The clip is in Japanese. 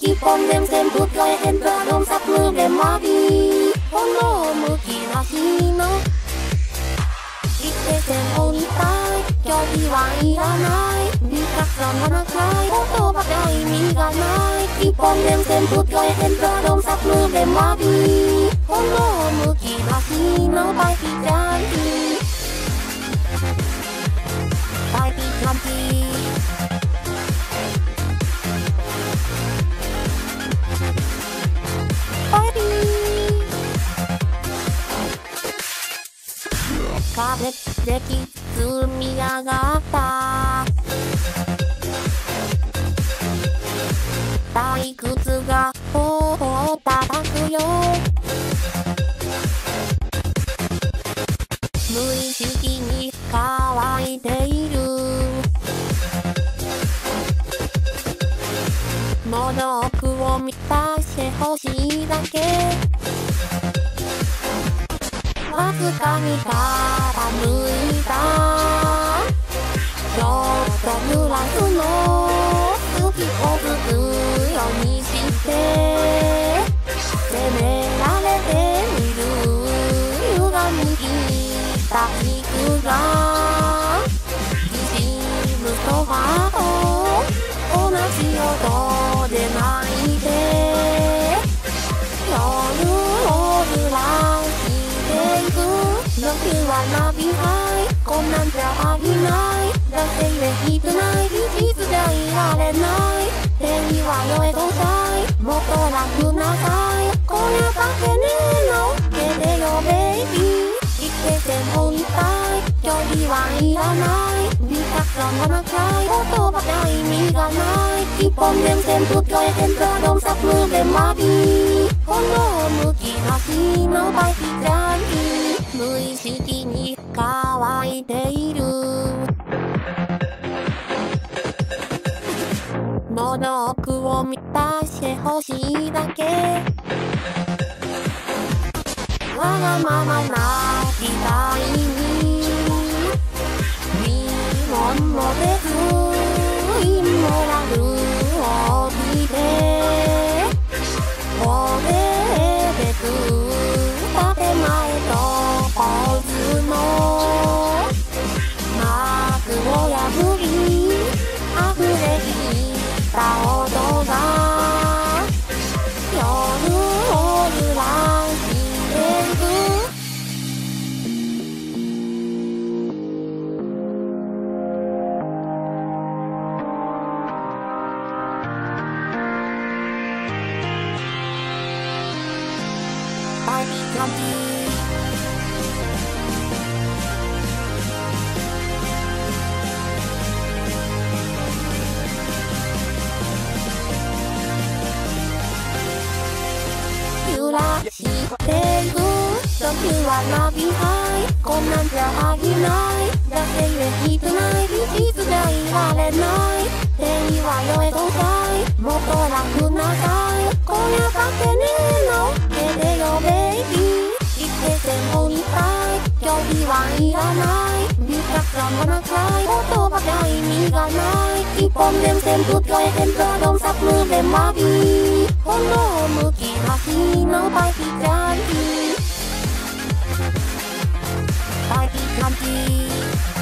基本全線ぶっ替え変化論作でまり炎むき出しの一定線を見たい距離はいらないリアクションがなくい言葉じゃ意味がない基本全線ぶっ替え変化論作でまり炎むき出しのバイピジャンキーバイピジャンキーバイピー壁で積み上がった退屈が頬を叩くよ無意識に乾いている喉奥を満たしてほしいだけわずかに傾いたちょっと濡らすの好きをつくようにして責められてみる歪みきった肉がきしむソファーと同じ音で泣いて夜を揺ら時はナビハイこんなんじゃありないだって言えてない事実じゃいられない手には酔えとさいもっと楽なさいこりゃかけねえの手でよベイビー一定線を見たい距離はいらないリアクションがなくい言葉じゃ意味がない一本電線ぶっ替え変化論作でまり炎むき出しのバイピジャンキー無意識に乾いている喉奥を満たしてほしいだけわがままな期待に疑問も出ずインモラルを見てこれでく建前とポーズの幕を破り溢れきった音が夜を揺らしていくバイビージャンキー揺らしてる時はナビハイこんなんじゃありないだって言えてない事実じゃいられない手には酔えとさいもっと楽なさいこりゃかけねえの手でよベイビー一定線を見たい距離はいらないリアクションがなくい言葉じゃ意味がない一本電線ぶっ替え変化論作でまり炎むき出しのバイピジャンキーバイピジャンキー